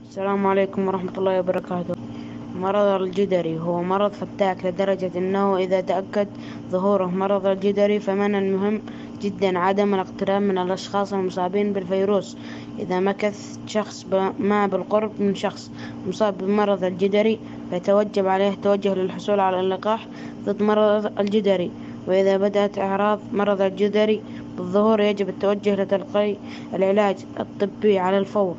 السلام عليكم ورحمة الله وبركاته. مرض الجدري هو مرض فتاك لدرجة أنه إذا تأكد ظهوره مرض الجدري فمن المهم جدا عدم الاقتراب من الأشخاص المصابين بالفيروس. إذا مكث شخص ما بالقرب من شخص مصاب بمرض الجدري فيتوجب عليه التوجه للحصول على اللقاح ضد مرض الجدري. وإذا بدأت أعراض مرض الجدري بالظهور يجب التوجه لتلقي العلاج الطبي على الفور.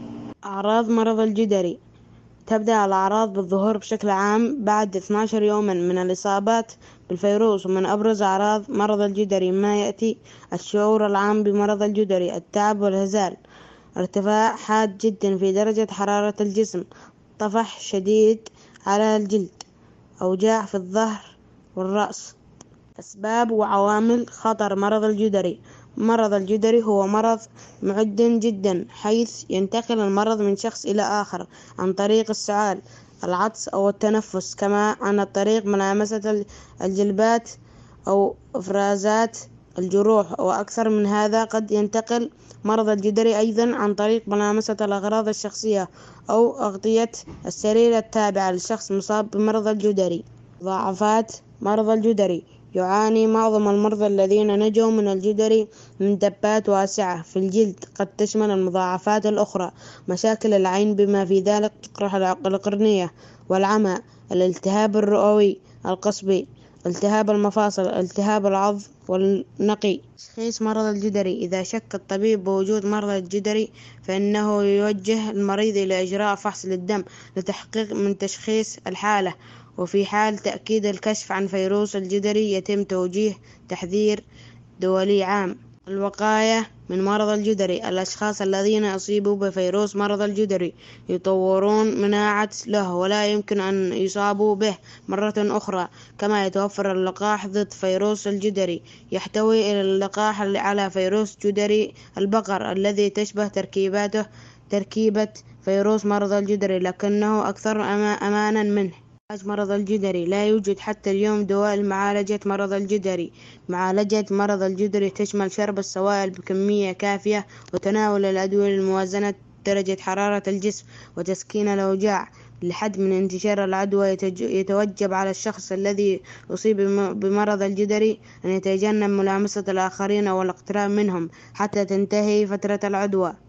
أعراض مرض الجدري: تبدأ الأعراض بالظهور بشكل عام بعد 12 يوما من الإصابة بالفيروس. ومن أبرز أعراض مرض الجدري ما يأتي: الشعور العام بمرض الجدري، التعب والهزال، ارتفاع حاد جدا في درجة حرارة الجسم، طفح شديد على الجلد، أوجاع في الظهر والرأس. أسباب وعوامل خطر مرض الجدري: مرض الجدري هو مرض معد جدا، حيث ينتقل المرض من شخص إلى آخر عن طريق السعال، العطس أو التنفس، كما عن طريق ملامسة الجلبات أو إفرازات الجروح. وأكثر من هذا، قد ينتقل مرض الجدري أيضا عن طريق ملامسة الأغراض الشخصية أو أغطية السرير التابعة للشخص المصاب بمرض الجدري. مضاعفات مرض الجدري: يعاني معظم المرضى الذين نجوا من الجدري من دبات واسعة في الجلد، قد تشمل المضاعفات الأخرى مشاكل العين بما في ذلك قرح القرنية والعمى، الالتهاب الرئوي القصبي، التهاب المفاصل، التهاب العظم والنقي. تشخيص مرض الجدري: إذا شك الطبيب بوجود مرض الجدري فإنه يوجه المريض إلى إجراء فحص للدم لتحقيق من تشخيص الحالة. وفي حال تأكيد الكشف عن فيروس الجدري يتم توجيه تحذير دولي عام. الوقاية من مرض الجدري: الأشخاص الذين أصيبوا بفيروس مرض الجدري يطورون مناعة له ولا يمكن أن يصابوا به مرة أخرى. كما يتوفر اللقاح ضد فيروس الجدري، يحتوي إلى اللقاح على فيروس جدري البقر الذي تشبه تركيبة فيروس مرض الجدري لكنه أكثر أمانا منه. علاج مرض الجدري: لا يوجد حتى اليوم دواء لمعالجة مرض الجدري. معالجة مرض الجدري تشمل شرب السوائل بكمية كافية وتناول الأدوية لموازنة درجة حرارة الجسم وتسكين الأوجاع. للحد من انتشار العدوى يتوجب على الشخص الذي أصيب بمرض الجدري أن يتجنب ملامسة الآخرين أو الاقتراب منهم حتى تنتهي فترة العدوى.